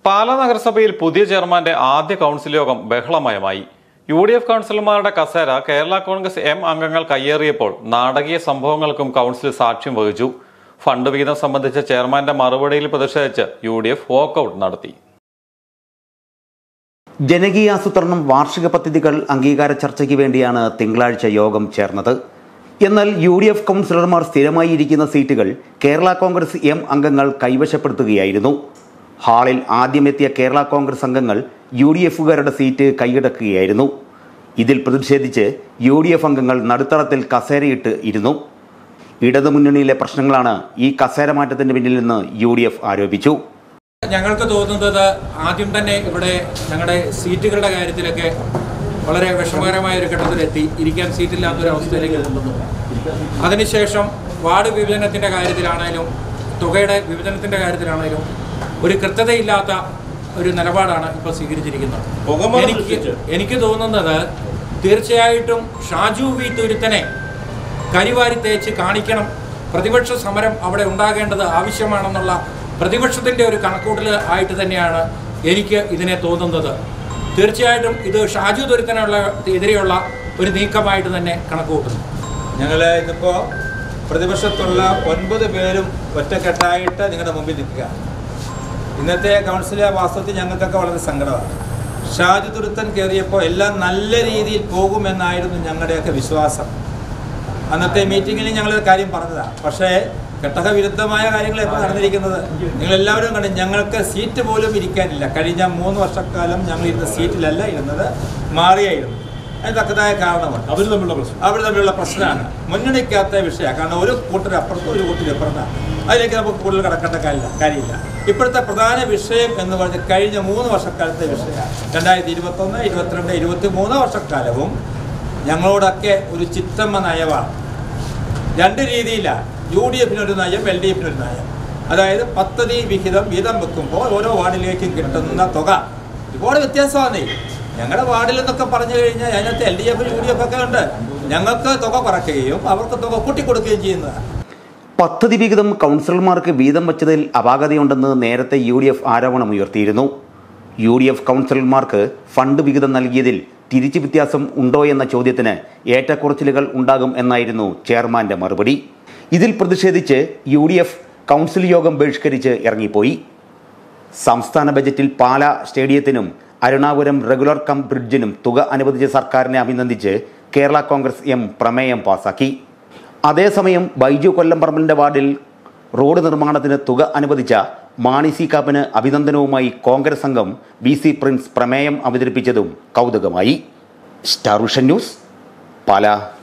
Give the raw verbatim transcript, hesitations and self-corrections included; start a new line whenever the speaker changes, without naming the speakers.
പാലാ നഗരസഭയിൽ പുതിയ ചെയർമാന്റെ ആദ്യ കൗൺസിൽ യോഗം ബഹളമയമായി. യു ഡി എഫ് കൗൺസിലർമാരുടെ കസേര കേരള കോൺഗ്രസ് എം അംഗങ്ങൾ കയ്യേറിയപ്പോൾ നാടകീയ സംഭവങ്ങൾക്കും കൗൺസിൽ സാക്ഷ്യം വഹിച്ചു. ഫണ്ട് വിഹിതം സംബന്ധിച്ച ചെയർമാന്റെ മറുപടിയിൽ പ്രതിഷേധിച്ച് യു ഡി എഫ് വാക്കൌട്ട് നടത്തി.
ജനകീയാസൂത്രണം വാർഷിക പദ്ധതികൾ അംഗീകാര ചർച്ചയ്ക്ക് വേണ്ടിയാണ് തിങ്കളാഴ്ച യോഗം ചേർന്നത്. എന്നാൽ യു ഡി എഫ് കൗൺസിലർമാർ സ്ഥിരമായി ഇരിക്കുന്ന സീറ്റുകൾ കേരള കോൺഗ്രസ് എം അംഗങ്ങൾ കൈവശപ്പെടുത്തുകയായിരുന്നു. ഹാളിൽ ആദ്യമെത്തിയ കേരള കോൺഗ്രസ് അംഗങ്ങൾ യു ഡി എഫുകാരുടെ സീറ്റ് കൈയടക്കുകയായിരുന്നു. ഇതിൽ പ്രതിഷേധിച്ച് യു ഡി എഫ് അംഗങ്ങൾ നടുത്തളത്തിൽ കസേരയിട്ട് ഇരുന്നു. ഇടതുമുന്നണിയിലെ പ്രശ്നങ്ങളാണ് ഈ കസേര മാറ്റത്തിന് പിന്നിലെന്ന് യു ഡി എഫ് ആരോപിച്ചു.
ഞങ്ങൾക്ക് തോന്നുന്നത് ആദ്യം തന്നെ ഇവിടെ ഞങ്ങളുടെ സീറ്റുകളുടെ കാര്യത്തിലൊക്കെ വളരെ വിഷമകരമായ ഒരു ഘട്ടത്തിലെത്തി ഇരിക്കാൻ സീറ്റില്ലാത്തൊരവസ്ഥയിലേക്ക് എത്തുന്നു. അതിനുശേഷം വാർഡ് വിഭജനത്തിൻ്റെ കാര്യത്തിലാണേലും തുകയുടെ വിഭജനത്തിൻ്റെ കാര്യത്തിലാണേലും ഒരു കൃത്യതയില്ലാത്ത ഒരു നിലപാടാണ് ഇപ്പോൾ സ്വീകരിച്ചിരിക്കുന്നത്. എനിക്ക് എനിക്ക് തോന്നുന്നത് തീർച്ചയായിട്ടും ഷാജു വി തുരുത്തനെ കരിവാരി തേച്ച് കാണിക്കണം, പ്രതിപക്ഷ സമരം അവിടെ ഉണ്ടാകേണ്ടത് ആവശ്യമാണെന്നുള്ള പ്രതിപക്ഷത്തിൻ്റെ ഒരു കണക്കൂട്ടൽ ആയിട്ട് തന്നെയാണ് എനിക്ക് ഇതിനെ തോന്നുന്നത്. തീർച്ചയായിട്ടും ഇത് ഷാജു തുരുത്തനുള്ള എതിരെയുള്ള ഒരു നീക്കമായിട്ട് തന്നെ കണക്കുകൂട്ടുന്നു.
ഞങ്ങൾ ഇതിപ്പോൾ പ്രതിപക്ഷത്തുള്ള ഒൻപത് പേരും ഒറ്റക്കെട്ടായിട്ട് നിങ്ങളുടെ മുമ്പിൽ നിൽക്കുക. ഇന്നത്തെ കൗൺസിലെ വാസ്തവത്തിൽ ഞങ്ങൾക്കൊക്കെ വളരെ സങ്കടമാണ്. ഷാജു തുരുത്തൻ കയറിയപ്പോൾ എല്ലാം നല്ല രീതിയിൽ പോകുമെന്നായിരുന്നു ഞങ്ങളുടെയൊക്കെ വിശ്വാസം. അന്നത്തെ മീറ്റിങ്ങിൽ ഞങ്ങൾ കാര്യം പറഞ്ഞതാണ്. പക്ഷേ ഘട്ടകവിരുദ്ധമായ കാര്യങ്ങൾ ഇപ്പോൾ നടന്നിരിക്കുന്നത് നിങ്ങളെല്ലാവരും കണ്ടു. ഞങ്ങൾക്ക് സീറ്റ് പോലും ഇരിക്കാനില്ല. കഴിഞ്ഞ മൂന്ന് വർഷക്കാലം ഞങ്ങൾ ഇരുന്ന സീറ്റിലല്ല ഇരുന്നത്, മാറിയായിരുന്നു. അതിന് തക്കതായ കാരണമുണ്ട്. അവർ തമ്മിലുള്ള പ്രശ്നം അവർ തമ്മിലുള്ള പ്രശ്നമാണ് മുന്നണിക്കാത്ത വിഷയമാണ്. കാരണം ഒരു കൂട്ടരപ്പുറത്തും ഒരു കൂട്ടരപ്പുറത്താണ്. അതിലേക്ക് നമുക്ക് കൂടുതൽ കടക്കേണ്ട കാര്യമില്ല കാര്യമില്ല ഇപ്പോഴത്തെ പ്രധാന വിഷയം എന്ന് പറഞ്ഞാൽ കഴിഞ്ഞ മൂന്ന് വർഷക്കാലത്തെ വിഷയമാണ്. രണ്ടായിരത്തി ഇരുപത്തൊന്ന് ഇരുപത്തിരണ്ട് ഇരുപത്തി മൂന്ന് വർഷക്കാലവും ഞങ്ങളോടൊക്കെ ഒരു ചിത്തമ്മ നയമാണ്. രണ്ട് രീതിയിലാണ്. യു ഡി എഫിനൊരു നയം, എൽ ഡി എഫിനൊരു നയം. അതായത് പദ്ധതി വിഹിതം വീതം വെക്കുമ്പോൾ ഓരോ വാർഡിലേക്കും കിട്ടുന്ന തുക ഒരുപാട് വ്യത്യാസമാണ്. ഞങ്ങളുടെ വാർഡിൽ നിന്നൊക്കെ പറഞ്ഞു കഴിഞ്ഞാൽ അതിനകത്ത് L D F U D F ഒക്കെ ഉണ്ട്. ഞങ്ങൾക്ക് തുക കുറയ്ക്കുകയും അവർക്ക് തുക കൂട്ടിക്കൊടുക്കുകയും ചെയ്യുന്നതാണ്.
പദ്ധതി വിഹിതം കൗൺസിലർമാർക്ക് വീതം വച്ചതിൽ അപാകതയുണ്ടെന്ന് നേരത്തെ യു ഡി എഫ് ആരോപണമുയർത്തിയിരുന്നു. യു ഡി എഫ് കൗൺസിലർമാർക്ക് ഫണ്ട് വിഹിതം നൽകിയതിൽ തിരിച്ചു വ്യത്യാസം ഉണ്ടോ എന്ന ചോദ്യത്തിന് ഏറ്റക്കുറച്ചിലുകൾ ഉണ്ടാകും എന്നായിരുന്നു ചെയർമാന്റെ മറുപടി. ഇതിൽ പ്രതിഷേധിച്ച് യു ഡി എഫ് കൗൺസിൽ യോഗം ബഹിഷ്കരിച്ച് ഇറങ്ങിപ്പോയി. സംസ്ഥാന ബജറ്റിൽ പാലാ സ്റ്റേഡിയത്തിനും അരുണാപുരം റെഗുലർ കം ബ്രിഡ്ജിനും തുക അനുവദിച്ച സർക്കാരിനെ അഭിനന്ദിച്ച് കേരള കോൺഗ്രസ് എം പ്രമേയം പാസാക്കി. അതേസമയം ബൈജു കൊല്ലംപറമ്പിലിന്റെ വാർഡിൽ റോഡ് നിർമ്മാണത്തിന് തുക അനുവദിച്ച മാണി സി കാപ്പന് അഭിനന്ദനവുമായി കോൺഗ്രസ് അംഗം വി സി പ്രിൻസ് പ്രമേയം അവതരിപ്പിച്ചതും കൗതുകമായി. Star Vision News, Pala.